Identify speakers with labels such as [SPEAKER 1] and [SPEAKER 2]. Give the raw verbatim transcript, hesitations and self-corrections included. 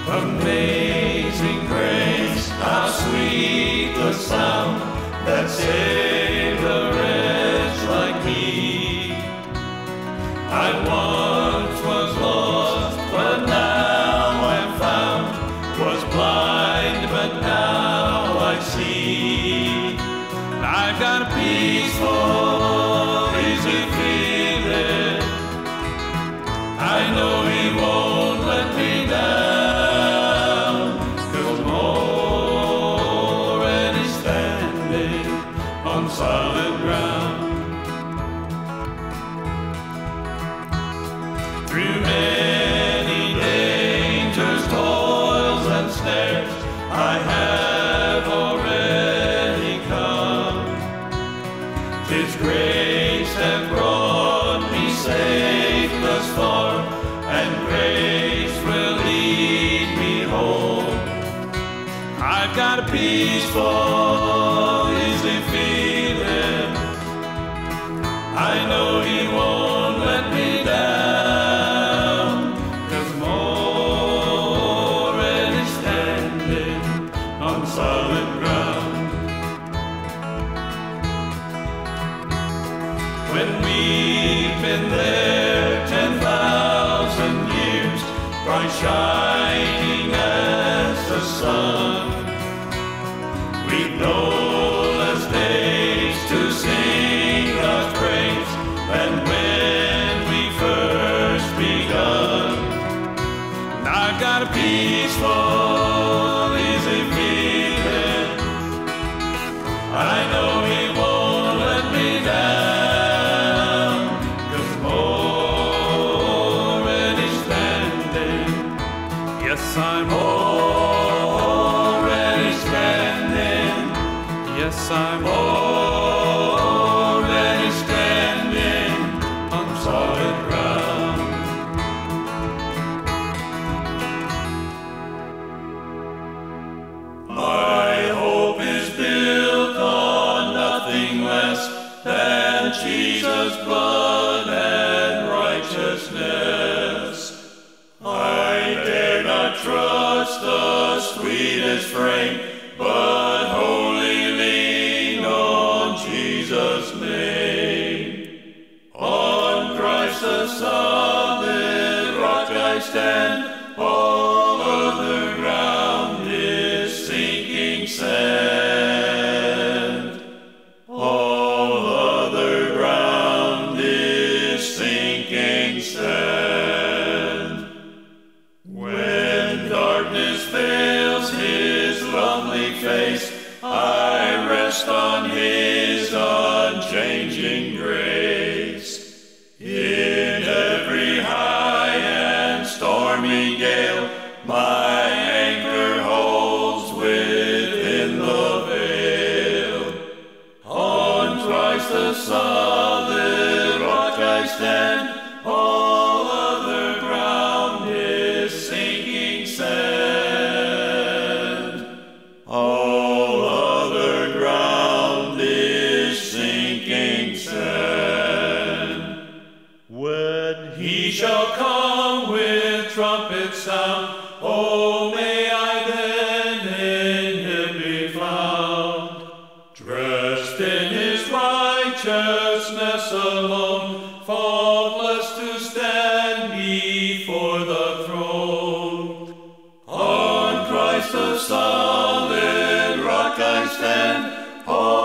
[SPEAKER 1] Amazing grace, how sweet the sound that saved a wretch like me. I once was lost, but now I'm found, was blind, but now I see. I've got a peaceful, easy feeling. I know He won't let me down, 'cause I'm already standing on solid ground. Through many dangers, toils, and snares, I have already come. His grace hath brought me safe thus far, and grace will lead me home. I've got a peaceful, easy feeling. I know He won't let me down, 'cause I'm already standing on solid ground. When we've been there ten thousand years, bright shining as the sun, we've no less days to sing God's praise than when we first begun. And I've got a peaceful, easy feeling. I know He won't let me down, 'cause I'm already standing. Yes, I'm already standing. Yes, I'm already standing on solid ground. My hope is built on nothing less than Jesus' blood and righteousness. I dare not trust the sweetest frame, but wholly lean on Jesus' name. On Christ the solid rock I stand, all other ground is sinking sand. All other ground is sinking sand. When darkness veils His lovely face, I rest on His unchanging grace. In every high and stormy gale, my anchor holds within the veil. On Christ the solid rock I stand, all other ground is sinking sand. All other ground is sinking sand. When He shall come with trumpet sound, oh, may I then in Him be found, dressed in His righteousness alone, faultless to stand before the throne. On Christ the solid rock I stand,